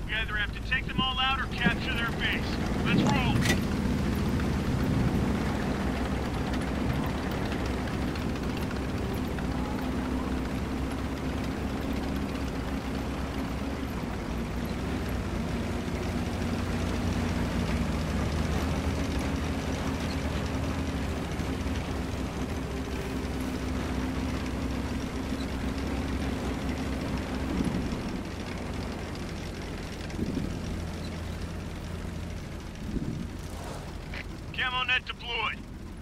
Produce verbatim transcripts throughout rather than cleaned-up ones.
We either have to take them all out or capture their base. Let's roll. Camo net deployed.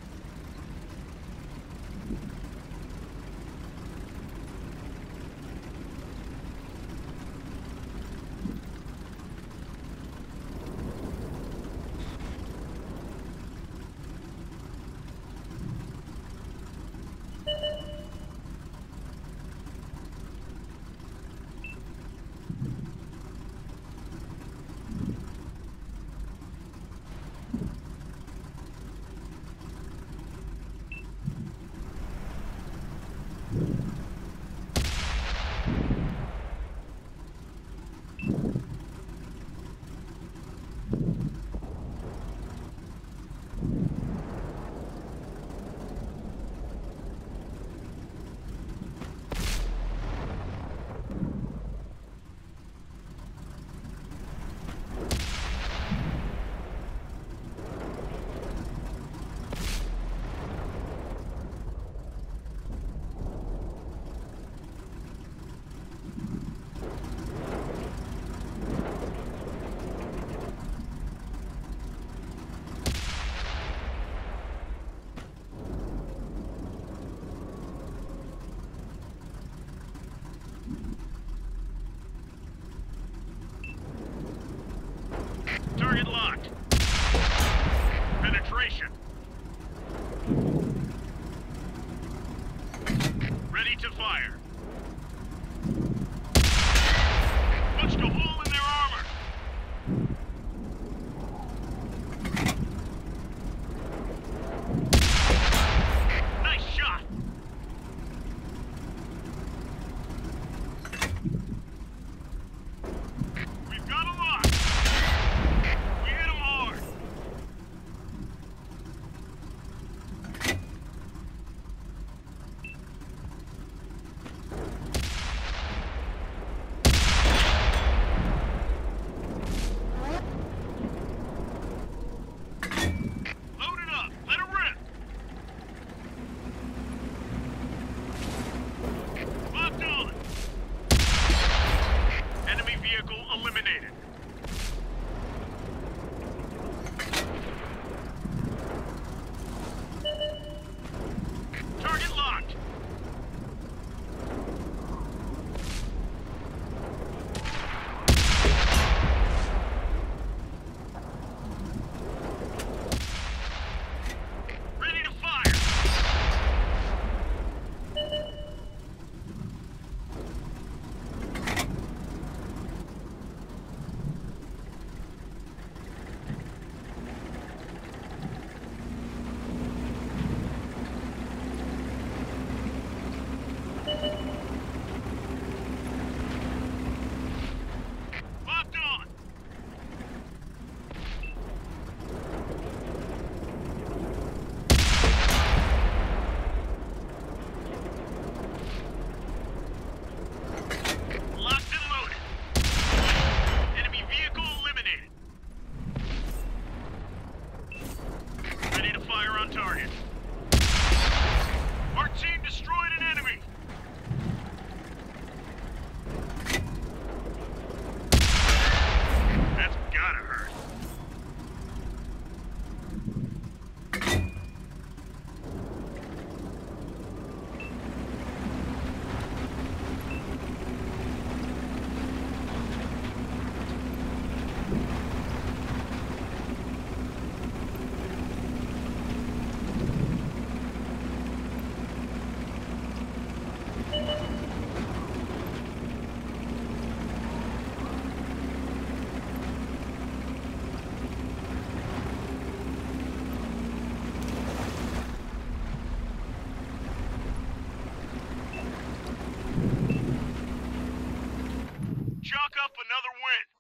Target locked. Penetration. Ready to fire. Punched a hole in their armor. Nice shot. We've got a lock. We hit them hard. Load it up. Let it rip. Locked on. Enemy vehicle eliminated. Target locked. Ready to fire. Locked on. Locked and loaded. Enemy vehicle eliminated. Ready to fire on target. Our team destroyed an enemy. That's gotta hurt. Chalk up another win.